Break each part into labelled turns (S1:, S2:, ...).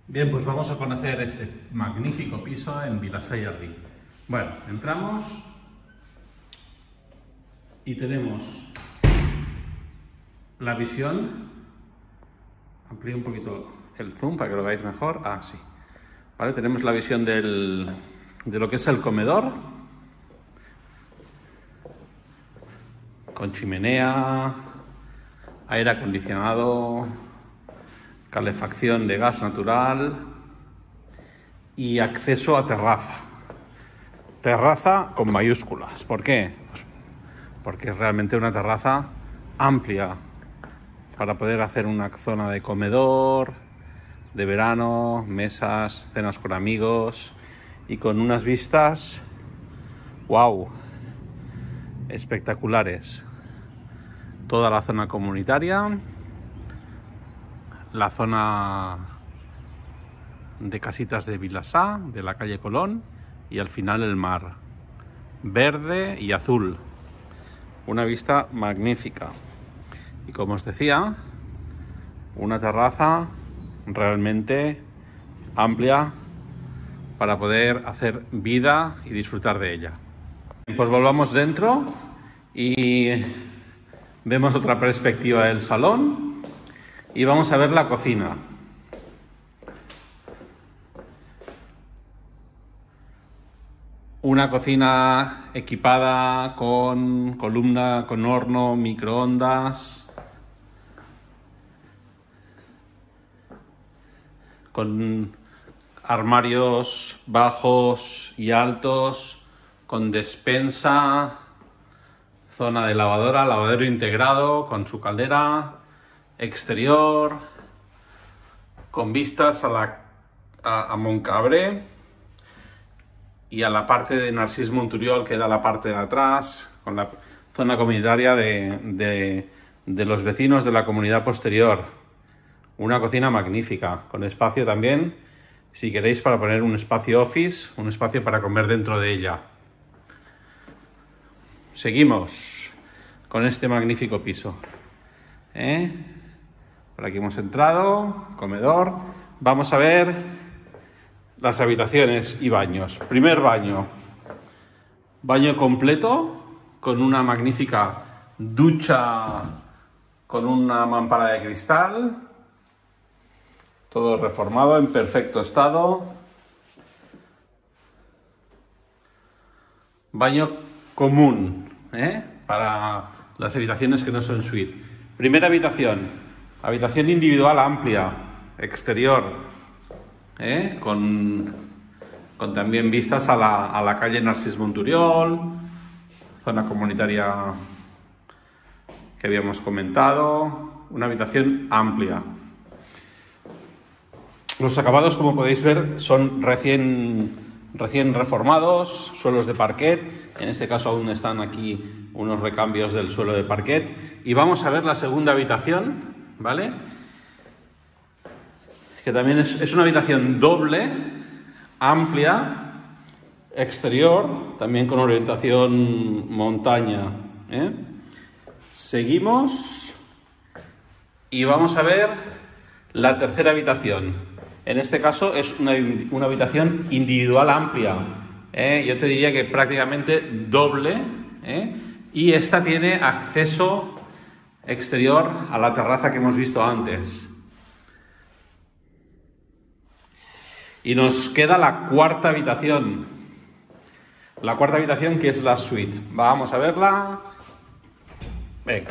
S1: Bien, pues vamos a conocer este magnífico piso en Vilassar y Ardí. Bueno, entramos y tenemos la visión. Amplío un poquito el zoom para que lo veáis mejor. Ah, sí. Vale, tenemos la visión de lo que es el comedor, con chimenea, aire acondicionado, calefacción de gas natural y acceso a terraza. Terraza con mayúsculas. ¿Por qué? Pues porque es realmente una terraza amplia para poder hacer una zona de comedor, de verano, mesas, cenas con amigos y con unas vistas, wow, espectaculares. Toda la zona comunitaria, la zona de casitas de Vilassar, de la calle Colón, y al final el mar, verde y azul. Una vista magnífica. Y como os decía, una terraza realmente amplia para poder hacer vida y disfrutar de ella. Pues volvamos dentro y vemos otra perspectiva del salón y vamos a ver la cocina. Una cocina equipada con columna, con horno, microondas, con armarios bajos y altos, con despensa, zona de lavadora, lavadero integrado con su caldera, exterior, con vistas a Montcabré y a la parte de Narcís Monturiol, que da la parte de atrás, con la zona comunitaria de los vecinos de la comunidad posterior. Una cocina magnífica, con espacio también, si queréis, para poner un espacio office, un espacio para comer dentro de ella. Seguimos con este magnífico piso. Por aquí hemos entrado, comedor. Vamos a ver las habitaciones y baños. Primer baño. Baño completo, con una magnífica ducha con una mampara de cristal. Todo reformado, en perfecto estado. Baño común, para las habitaciones que no son suite. Primera habitación. Habitación individual amplia, exterior. Con también vistas a la calle Narcís Monturiol, zona comunitaria que habíamos comentado. Una habitación amplia. Los acabados, como podéis ver, son recién reformados, suelos de parquet. En este caso aún están aquí unos recambios del suelo de parquet. Y vamos a ver la segunda habitación, ¿vale? Que también es una habitación doble, amplia, exterior, también con orientación montaña. Seguimos y vamos a ver la tercera habitación. En este caso es una habitación individual amplia. Yo te diría que prácticamente doble. Y esta tiene acceso exterior a la terraza que hemos visto antes. Y nos queda la cuarta habitación. La cuarta habitación, que es la suite. Vamos a verla. Venga.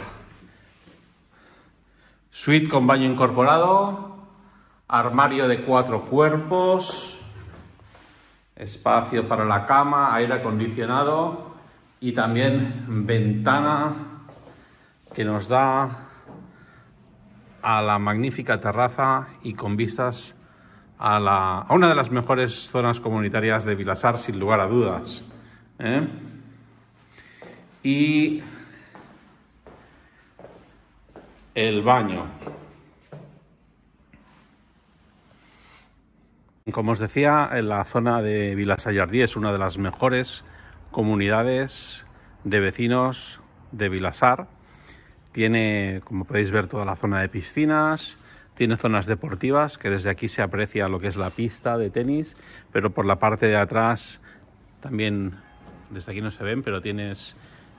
S1: Suite con baño incorporado. Armario de 4 cuerpos. Espacio para la cama, aire acondicionado. Y también ventana que nos da a la magnífica terraza y con vistas a una de las mejores zonas comunitarias de Vilassar, sin lugar a dudas. Y el baño. Como os decía, en la zona de Vilassar y Ardí es una de las mejores comunidades de vecinos de Vilassar. Tiene, como podéis ver, toda la zona de piscinas, Tiene zonas deportivas, que desde aquí se aprecia lo que es la pista de tenis, pero por la parte de atrás también, desde aquí no se ven, pero tienes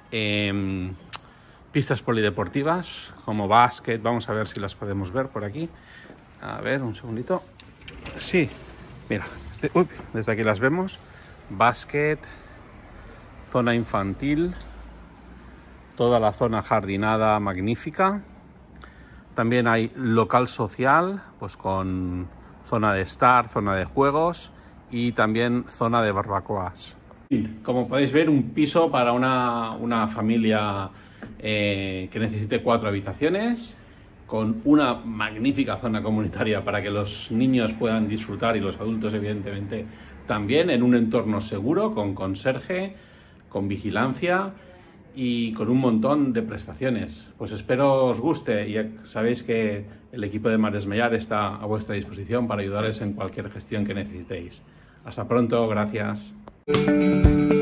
S1: pistas polideportivas como básquet. Vamos a ver si las podemos ver por aquí. A ver, un segundito. Sí, mira, desde aquí las vemos. Básquet, zona infantil, toda la zona jardinada magnífica. También hay local social, pues con zona de estar, zona de juegos y también zona de barbacoas. Como podéis ver, un piso para una familia que necesite 4 habitaciones, con una magnífica zona comunitaria para que los niños puedan disfrutar y los adultos evidentemente también, en un entorno seguro, con conserje, con vigilancia y con un montón de prestaciones. Pues espero os guste, y ya sabéis que el equipo de Mares Mellar está a vuestra disposición para ayudaros en cualquier gestión que necesitéis. Hasta pronto, gracias.